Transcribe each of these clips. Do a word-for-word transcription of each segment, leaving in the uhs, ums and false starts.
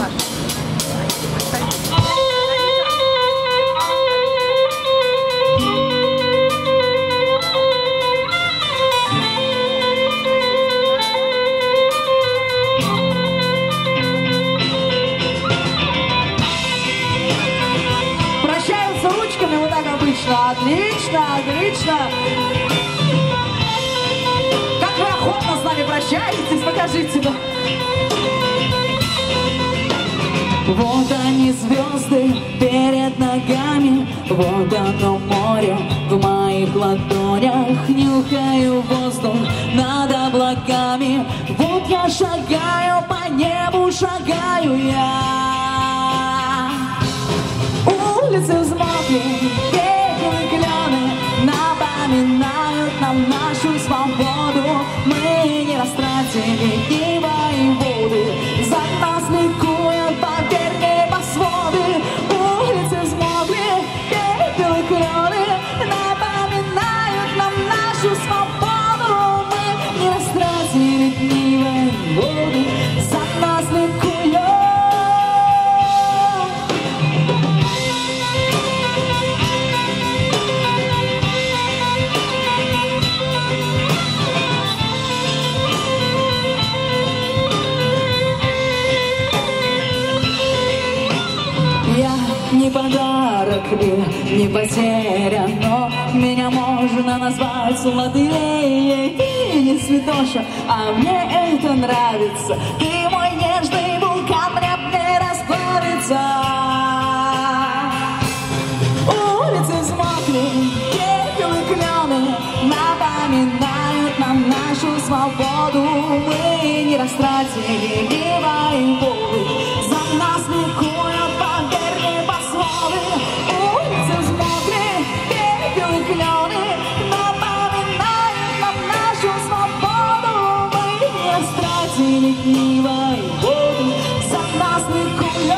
Прощаются ручками вот так обычно. Отлично, отлично. Как вы охотно с нами прощаетесь, покажите нам. Вот они, звезды перед ногами, вот оно море в моих ладонях. Нюхаю воздух над облаками, вот я шагаю по небу, шагаю я. Улицы взмокли, ветры и клены напоминают нам нашу свободу. Мы не растратили небо и воды, за нас ликуют, поверь мне, небосводы. Улицы взмокли, ветры и клены напоминают нам нашу свободу. Мы не растратили небо и воды, за нас ликуют. Не подарок ли, не потеря, но меня можно назвать злодеей. Ты не святоша, а мне это нравится. Ты мой нежный вулкан, мне мне расплавится. Улицы взмокли, пепел и клены напоминают нам нашу свободу. Мы не растратили небо и воды, за нас ликуют, поверь мне, небосводы. Улицы взмокли, пепел и клены напоминают нам нашу свободу. Мы не растратили небо и воды, за нас ликуют.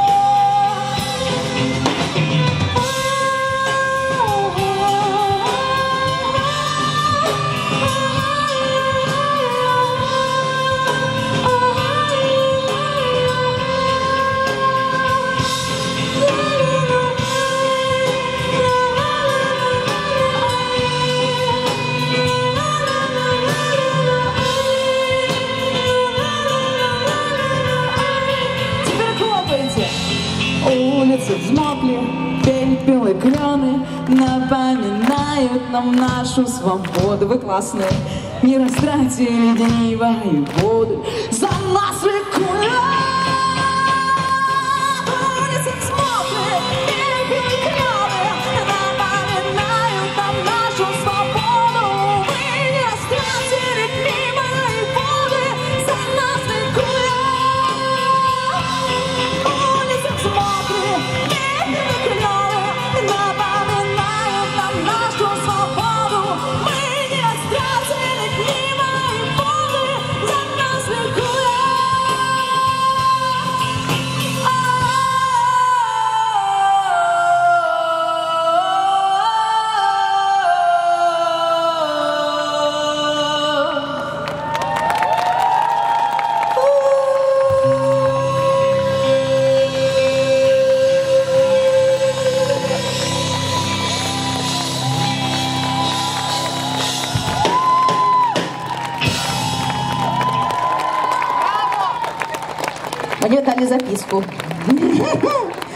Улицы взмокли, пепел и клены напоминают нам нашу свободу. Вы классные. Не растратили небо и воды, за нас ликуют. Улицы взмокли, пепел и клены напоминают нам нашу свободу. Мы не растратили небо и воды, за нас ликуют. Мне дали записку.